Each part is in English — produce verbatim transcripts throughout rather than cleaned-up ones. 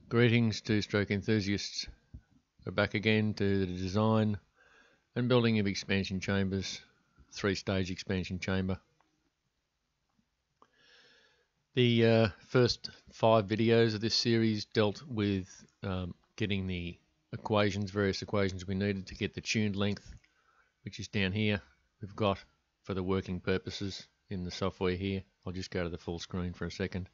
Greetings, two-stroke enthusiasts. We're back again to the design and building of expansion chambers, three-stage expansion chamber. The uh, first five videos of this series dealt with um, getting the equations, various equations we needed to get the tuned length, which is down here. We've got for the working purposes in the software here. I'll just go to the full screen for a second.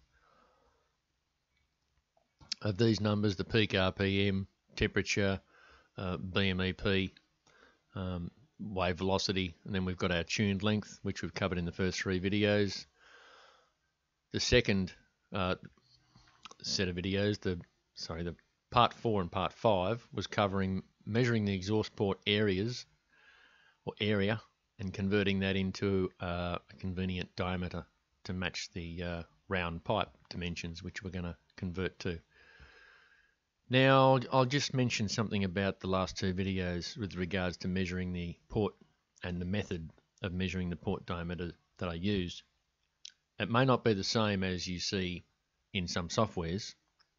Of these numbers, the peak R P M, temperature, uh, B M E P, um, wave velocity, and then we've got our tuned length, which we've covered in the first three videos. The second uh, set of videos, the sorry, the part four and part five, was covering measuring the exhaust port areas or area and converting that into uh, a convenient diameter to match the uh, round pipe dimensions, which we're going to convert to. Now, I'll just mention something about the last two videos with regards to measuring the port and the method of measuring the port diameter that I used. It may not be the same as you see in some softwares,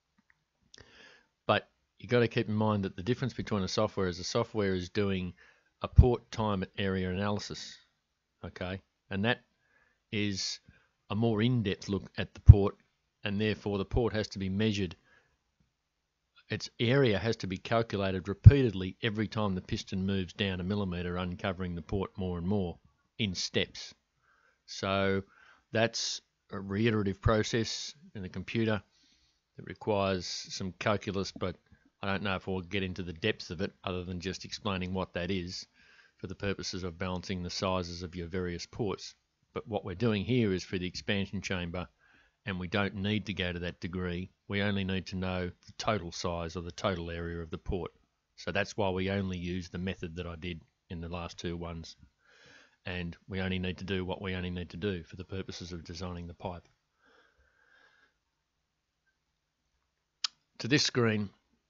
but you've got to keep in mind that the difference between a software is the software is doing a port time area analysis, okay, and that is a more in-depth look at the port, and therefore the port has to be measured. Its area has to be calculated repeatedly every time the piston moves down a millimeter, uncovering the port more and more in steps. So that's a reiterative process in the computer. It requires some calculus, but I don't know if we'll get into the depths of it other than just explaining what that is for the purposes of balancing the sizes of your various ports. But what we're doing here is for the expansion chamber, and we don't need to go to that degree. We only need to know the total size or the total area of the port. So that's why we only use the method that I did in the last two ones. And we only need to do what we only need to do for the purposes of designing the pipe. To this screen,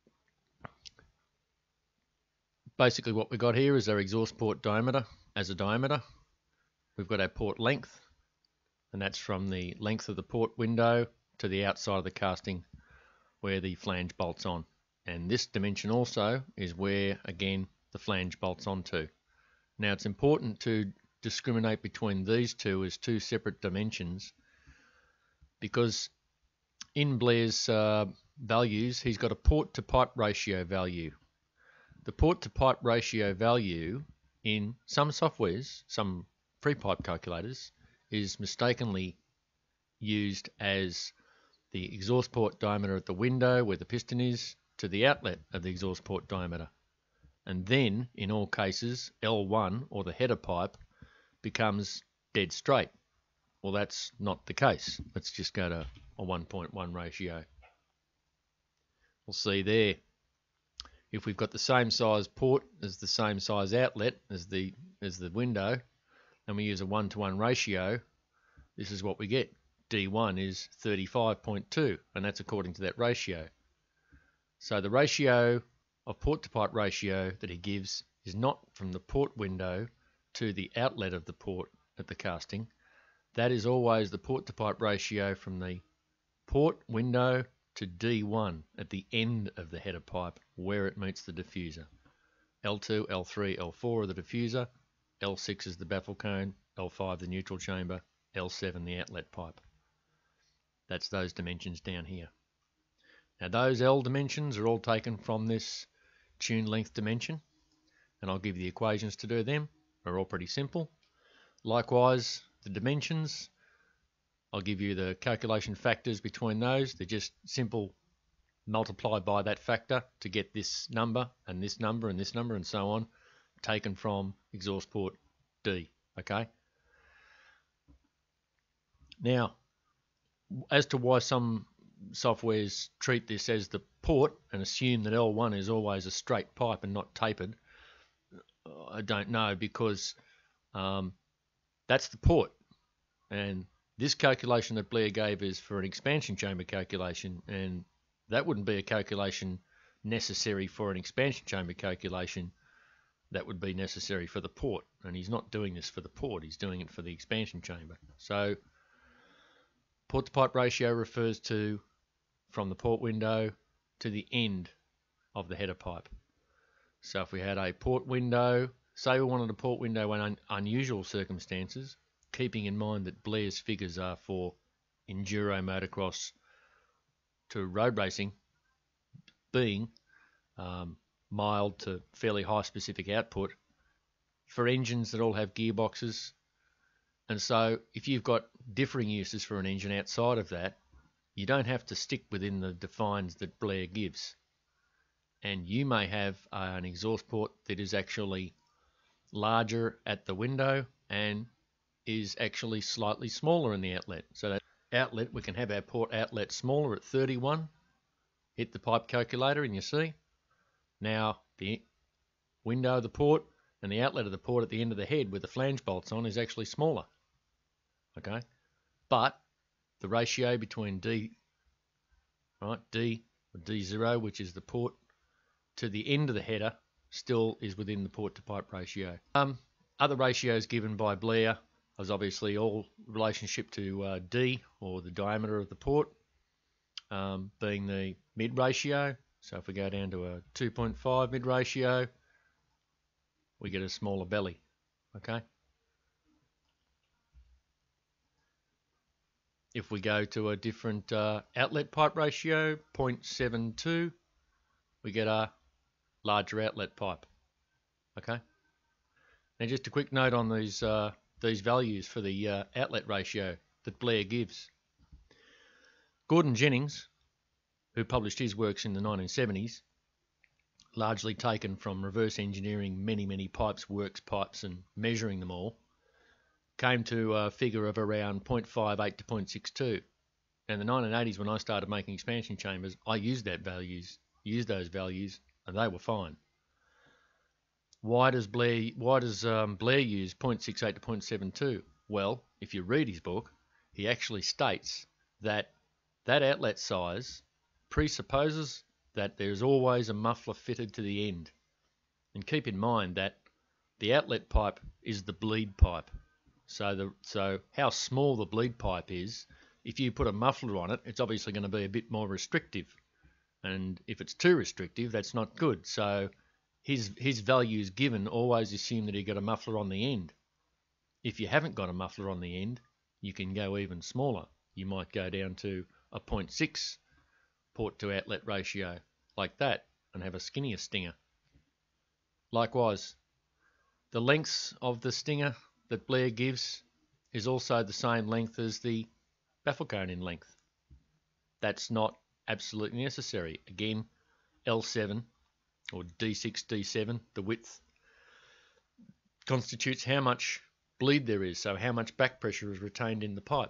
basically what we've got here is our exhaust port diameter as a diameter. We've got our port length, and that's from the length of the port window to the outside of the casting where the flange bolts on. And this dimension also is where, again, the flange bolts onto. Now it's important to discriminate between these two as two separate dimensions, because in Blairs' uh, values, he's got a port to pipe ratio value. The port to pipe ratio value in some softwares, some free pipe calculators, is mistakenly used as the exhaust port diameter at the window where the piston is to the outlet of the exhaust port diameter. And then, in all cases, L one, or the header pipe, becomes dead straight. Well, that's not the case. Let's just go to a one point one ratio. We'll see there, if we've got the same size port as the same size outlet as the, as the window, and we use a one to one ratio, this is what we get. D one is thirty-five point two, and that's according to that ratio. So the ratio of port to pipe ratio that he gives is not from the port window to the outlet of the port at the casting. That is always the port to pipe ratio from the port window to D one at the end of the header pipe where it meets the diffuser. L two, L three, L four are the diffuser, L six is the baffle cone, L five the neutral chamber, L seven the outlet pipe. That's those dimensions down here. Now those L dimensions are all taken from this tune length dimension, and I'll give you the equations to do them. They're all pretty simple. Likewise, the dimensions, I'll give you the calculation factors between those. They're just simple multiply by that factor to get this number and this number and this number and so on, taken from exhaust port D, okay? Now, as to why some softwares treat this as the port and assume that L one is always a straight pipe and not tapered, I don't know, because um, that's the port. And this calculation that Blair gave is for an expansion chamber calculation, and that wouldn't be a calculation necessary for an expansion chamber calculation. That would be necessary for the port, and he's not doing this for the port, he's doing it for the expansion chamber. So port to pipe ratio refers to from the port window to the end of the header pipe. So if we had a port window, say we wanted a port window in un unusual circumstances, keeping in mind that Blairs figures are for enduro motocross to road racing, being um, mild to fairly high specific output for engines that all have gearboxes. And so if you've got differing uses for an engine outside of that, you don't have to stick within the defines that Blair gives. And you may have uh, an exhaust port that is actually larger at the window and is actually slightly smaller in the outlet. So that outlet, we can have our port outlet smaller at thirty-one. Hit the pipe calculator and you see now the window of the port and the outlet of the port at the end of the head with the flange bolts on is actually smaller. Okay, but the ratio between D, right, D or D zero, which is the port to the end of the header, still is within the port to pipe ratio. Um, other ratios given by Blair is obviously all relationship to uh, D, or the diameter of the port, um, being the mid ratio. So if we go down to a two point five mid ratio, we get a smaller belly. Okay. If we go to a different uh, outlet pipe ratio, zero point seven two, we get a larger outlet pipe. Okay. Now just a quick note on these uh, these values for the uh, outlet ratio that Blair gives. Gordon Jennings, who published his works in the nineteen seventies, largely taken from reverse engineering many, many pipes, works pipes, and measuring them all, came to a figure of around zero point five eight to zero point six two. In the nineteen eighties, when I started making expansion chambers, I used that values, used those values, and they were fine. Why does Blair, why does um, Blair use zero point six eight to zero point seven two? Well, if you read his book, he actually states that that outlet size presupposes that there's always a muffler fitted to the end. And keep in mind that the outlet pipe is the bleed pipe. So the so how small the bleed pipe is, if you put a muffler on it, it's obviously going to be a bit more restrictive. And if it's too restrictive, that's not good. So his his values given always assume that you got a muffler on the end. If you haven't got a muffler on the end, you can go even smaller. You might go down to a zero point six port to outlet ratio like that and have a skinnier stinger. Likewise, the lengths of the stinger that Blair gives is also the same length as the baffle cone in length. That's not absolutely necessary. Again, L seven or D six, D seven, the width, constitutes how much bleed there is, so how much back pressure is retained in the pipe.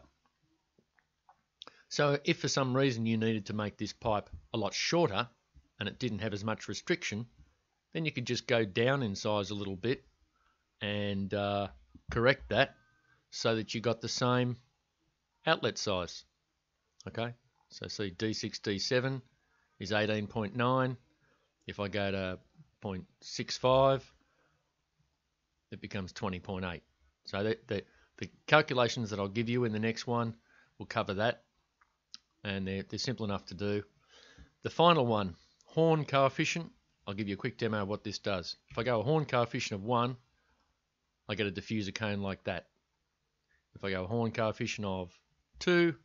So if for some reason you needed to make this pipe a lot shorter and it didn't have as much restriction, then you could just go down in size a little bit and uh, correct that so that you got the same outlet size. Okay, so see D six, D seven is eighteen point nine. If I go to zero point six five, it becomes twenty point eight. So the, the, the calculations that I'll give you in the next one will cover that, and they're, they're simple enough to do. The final one, Horne Coefficient, I'll give you a quick demo of what this does. If I go a Horne Coefficient of one, I get a diffuser cone like that. If I go a Horne Coefficient of two,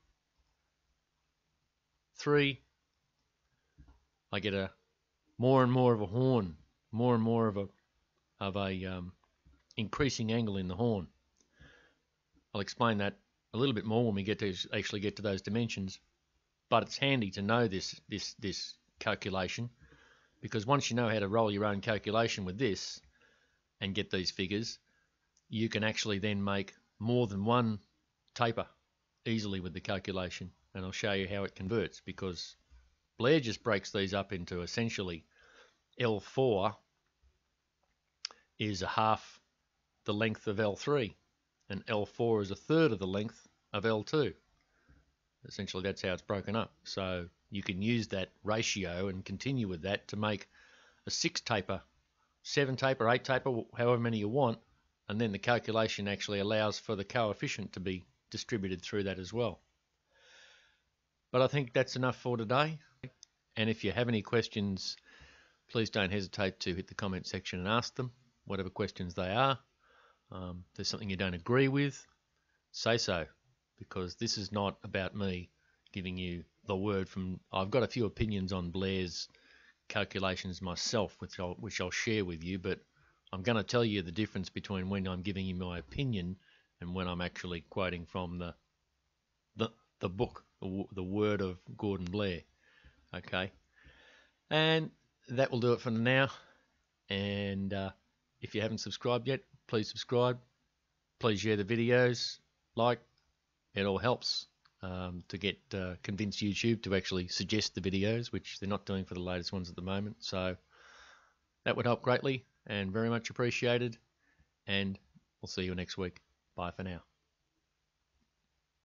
three, I get a more and more of a horn, more and more of a of a um, increasing angle in the horn. I'll explain that a little bit more when we get to actually get to those dimensions, but it's handy to know this this this calculation, because once you know how to roll your own calculation with this and get these figures, you can actually then make more than one taper easily with the calculation, and I'll show you how it converts, because Blair just breaks these up into essentially L four is a half the length of L three, and L four is a third of the length of L two. Essentially that's how it's broken up. So you can use that ratio and continue with that to make a six taper, seven taper, eight taper, however many you want, and then the calculation actually allows for the coefficient to be distributed through that as well. But I think that's enough for today, And if you have any questions, please don't hesitate to hit the comment section and ask them, whatever questions they are. Um, if there's something you don't agree with, say so, because this is not about me giving you the word from... I've got a few opinions on Blairs calculations myself, which I'll, which I'll share with you, but I'm going to tell you the difference between when I'm giving you my opinion and when I'm actually quoting from the the, the book, the, the word of Gordon Blair. Okay, and that will do it for now. And uh, if you haven't subscribed yet, please subscribe. Please share the videos, like, it all helps um, to get uh, convince YouTube to actually suggest the videos, which they're not doing for the latest ones at the moment. So that would help greatly and very much appreciated. And we'll see you next week. Bye for now.